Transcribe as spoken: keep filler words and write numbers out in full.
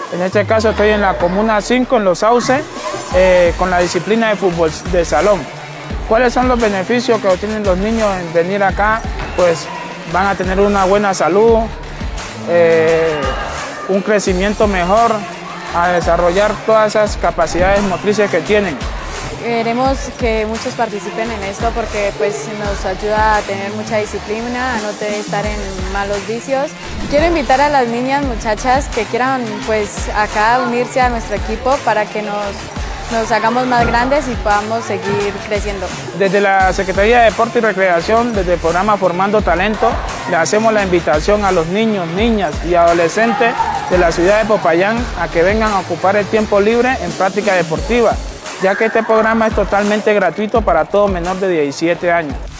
En este caso estoy en la Comuna cinco, en Los Sauces, eh, con la disciplina de fútbol de salón. ¿Cuáles son los beneficios que obtienen los niños en venir acá? Pues van a tener una buena salud, eh, un crecimiento mejor, a desarrollar todas esas capacidades motrices que tienen. Queremos que muchos participen en esto porque pues, nos ayuda a tener mucha disciplina, a no estar en malos vicios. Quiero invitar a las niñas, muchachas que quieran pues, acá unirse a nuestro equipo para que nos, nos hagamos más grandes y podamos seguir creciendo. Desde la Secretaría de Deporte y Recreación, desde el programa Formando Talento, le hacemos la invitación a los niños, niñas y adolescentes de la ciudad de Popayán a que vengan a ocupar el tiempo libre en práctica deportiva, ya que este programa es totalmente gratuito para todo menor de diecisiete años.